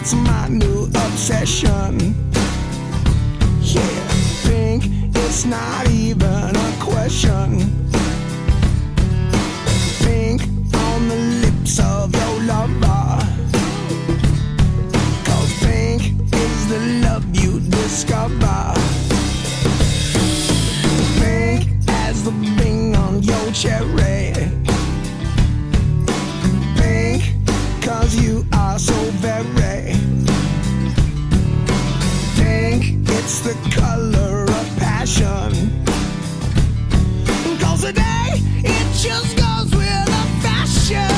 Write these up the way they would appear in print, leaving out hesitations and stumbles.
it's my new obsession. Yeah, pink, it's not even a question. Pink on the lips of your lover, 'cause pink is the love you discover. Pink as the bing on your cherry. Pink, 'cause you are so very pink. It's the color of passion. 'Cause today it just goes with the fashion.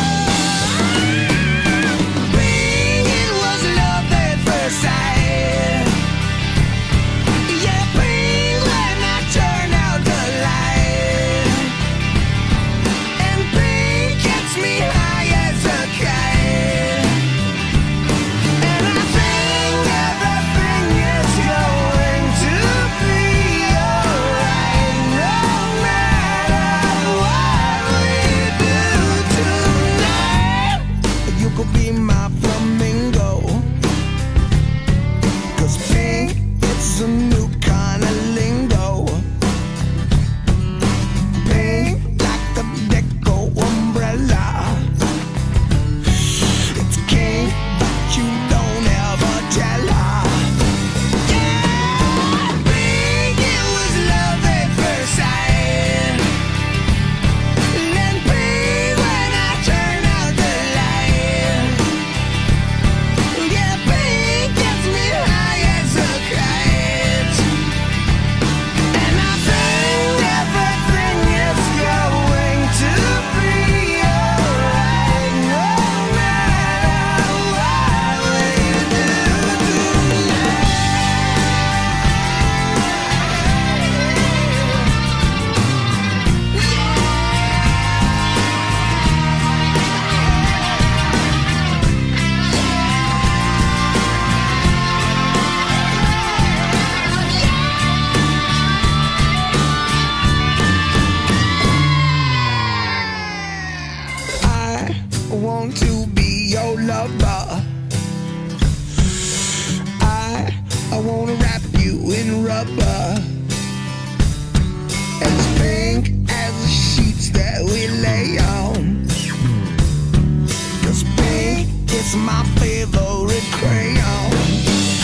Pink, it was love at first sight. Yeah, pink when I turn out the light. And pink gets me high as a kite. And I think everything is going to be alright, no matter what we do tonight. You could be my flamingo, 'cause pink, it's a new kind of lingo. Pink like the deco umbrella. It's king, but you don't ever tell her. Yeah, pink, it was love at first sight. And pink when I turn out the light. Yeah, pink gets me high as a kite. And I think everything is going to be alright, no matter what we do tonight. I want to be your lover. I wanna wrap you in rubber, as pink as the sheets that we lay on. 'Cause pink is my favorite crayon.